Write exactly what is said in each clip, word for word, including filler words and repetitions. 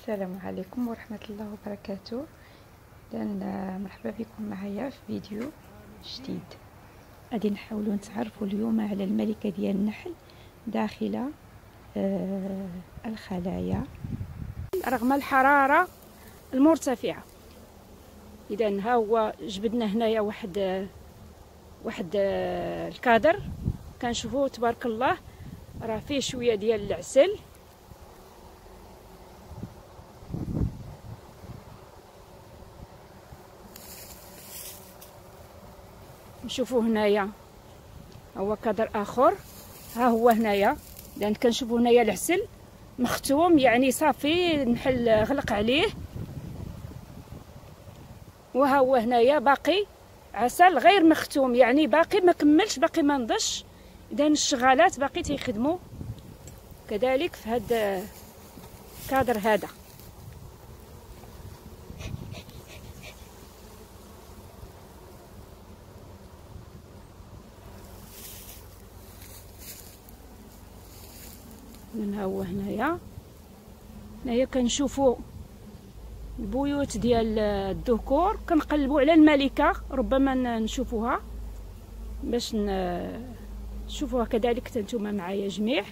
السلام عليكم ورحمة الله وبركاته. إذن مرحبا بكم معايا في فيديو جديد. غادي نحاولوا نتعرفوا اليوم على الملكة ديال النحل داخل آه الخلايا رغم الحرارة المرتفعة. إذن ها هو جبدنا هنايا واحد واحد آه الكادر كنشوفوه تبارك الله راه فيه شوية ديال العسل. نشوفوا هنايا هو كادر اخر، ها هو هنايا لان كنشوفوا هنايا العسل مختوم، يعني صافي النحل غلق عليه، وها هو هنايا باقي عسل غير مختوم، يعني باقي ما كملش، باقي ما نضج. اذا الشغالات باقي تيخدموا كذلك في هذا الكادر هذا. من ها هو هنايا هنايا كنشوفوا البيوت ديال الذكور، كنقلبوا على الملكه، ربما نشوفوها باش نشوفوها كذلك نتوما معايا جميع.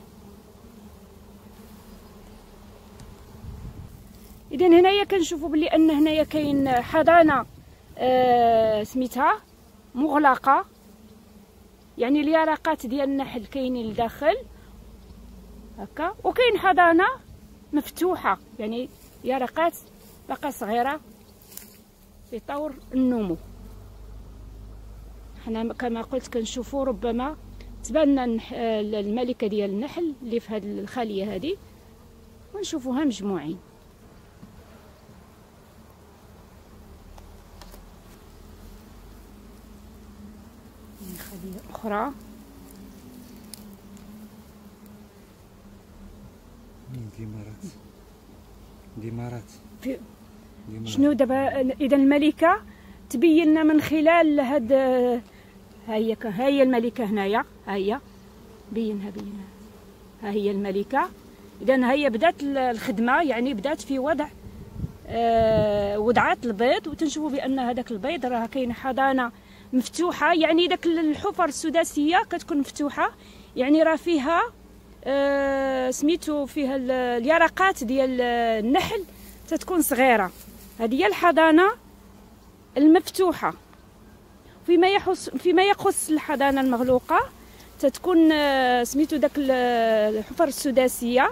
اذا هنايا كنشوفوا بلي ان هنايا كاين حضانه آه سميتها مغلقه، يعني اليرقات ديال النحل كاينين لداخل هكا، وكاين حضانه مفتوحه، يعني يرقات باقا صغيره في طور النمو. حنا كما قلت كنشوفوا ربما تبان الملكه ديال النحل اللي في هذه الخليه هذه، ونشوفوها مجموعين. خليه اخرى ديمارات ديمارات في شنو دابا. اذا الملكه تبين لنا من خلال هاد ها هي ها هي الملكه هنايا، ها هي بينها بينها ها هي الملكه. اذا هي بدات الخدمه، يعني بدات في وضع آه وضعات البيض، وتنشوفوا بان هذاك البيض راه كاين حضانه مفتوحه، يعني داك الحفر السداسيه كتكون مفتوحه، يعني راه فيها آه سميتو فيها اليرقات ديال النحل تتكون صغيره. هذه هي الحضانه المفتوحه. فيما يخص فيما يخص الحضانه المغلوقه تتكون آه سميتو داك الحفر السداسيه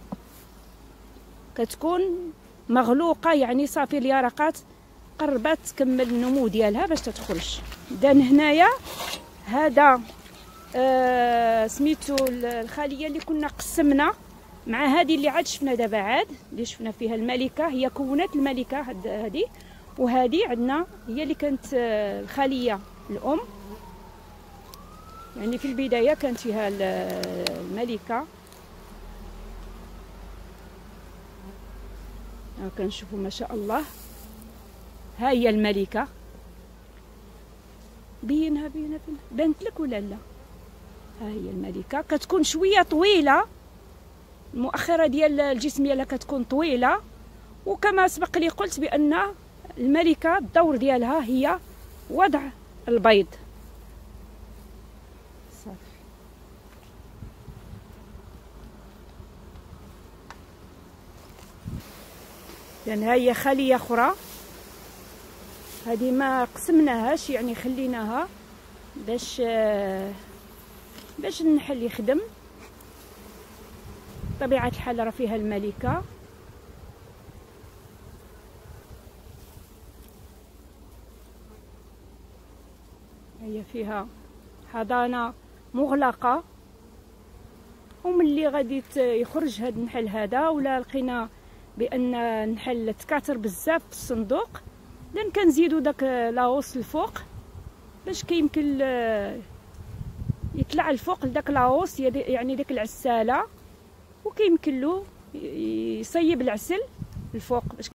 كتكون مغلوقه، يعني صافي اليرقات قربت تكمل النمو ديالها باش تتخرج. اذا هنايا هذا آه سميتو الخليه اللي كنا قسمنا مع هذه اللي عاد شفنا دابا، عاد اللي شفنا فيها الملكه، هي كونات الملكه هذه، وهذه عندنا هي اللي كانت آه الخليه الام، يعني في البدايه كانت فيها الملكه. كنشوفوا ما شاء الله ها هي الملكه، بينها بينها بانت لك ولا لا؟ ها هي الملكه كتكون شويه طويله، المؤخره ديال الجسم ديالها كتكون طويله، وكما سبق لي قلت بان الملكه الدور ديالها هي وضع البيض. صافي. لان ها هي خليه اخرى، هذه ما قسمناهاش، يعني خليناها باش باش النحل يخدم. طبيعة الحال راه فيها الملكة، هي فيها حضانة مغلقة، وملي غادي يخرج هذا النحل هذا ولا لقينا بان النحل تكاثر بزاف في الصندوق، لان كنزيدو داك لاوس الفوق باش كيمكن يطلع الفوق لداك لاوس، يعني داك العساله، وكيمكن له يصيب العسل الفوق باش